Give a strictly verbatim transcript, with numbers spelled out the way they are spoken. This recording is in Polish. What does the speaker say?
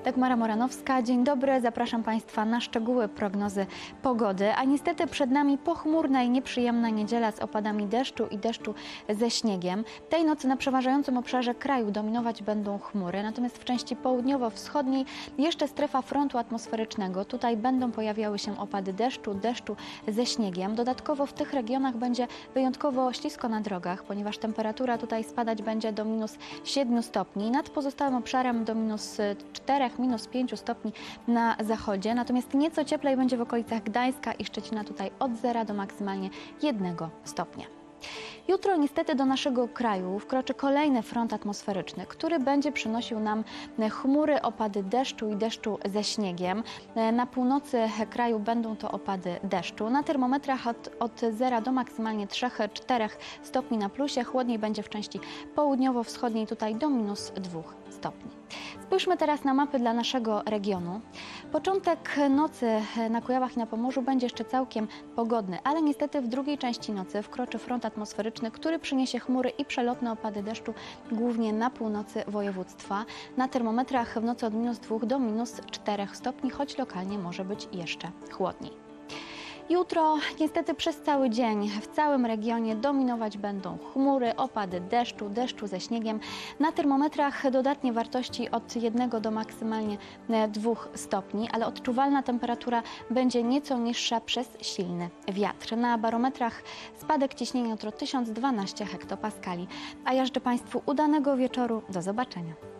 Dagmara Moranowska, dzień dobry. Zapraszam Państwa na szczegóły prognozy pogody. A niestety przed nami pochmurna i nieprzyjemna niedziela z opadami deszczu i deszczu ze śniegiem. Tej nocy na przeważającym obszarze kraju dominować będą chmury, natomiast w części południowo-wschodniej jeszcze strefa frontu atmosferycznego. Tutaj będą pojawiały się opady deszczu, deszczu ze śniegiem. Dodatkowo w tych regionach będzie wyjątkowo ślisko na drogach, ponieważ temperatura tutaj spadać będzie do minus siedmiu stopni. Nad pozostałym obszarem do minus czterech, minus pięciu stopni na zachodzie. Natomiast nieco cieplej będzie w okolicach Gdańska i Szczecina, tutaj od zera do maksymalnie jednego stopnia. Jutro niestety do naszego kraju wkroczy kolejny front atmosferyczny, który będzie przynosił nam chmury, opady deszczu i deszczu ze śniegiem. Na północy kraju będą to opady deszczu. Na termometrach od, od zera do maksymalnie trzech czterech stopni na plusie. Chłodniej będzie w części południowo-wschodniej, tutaj do minus dwóch stopni. Spójrzmy teraz na mapy dla naszego regionu. Początek nocy na Kujawach i na Pomorzu będzie jeszcze całkiem pogodny, ale niestety w drugiej części nocy wkroczy front atmosferyczny, który przyniesie chmury i przelotne opady deszczu głównie na północy województwa. Na termometrach w nocy od minus dwóch do minus czterech stopni, choć lokalnie może być jeszcze chłodniej. Jutro niestety przez cały dzień w całym regionie dominować będą chmury, opady deszczu, deszczu ze śniegiem. Na termometrach dodatnie wartości od jednego do maksymalnie dwóch stopni, ale odczuwalna temperatura będzie nieco niższa przez silny wiatr. Na barometrach spadek ciśnienia jutro tysiąc dwanaście hektopaskali. A ja życzę Państwu udanego wieczoru. Do zobaczenia.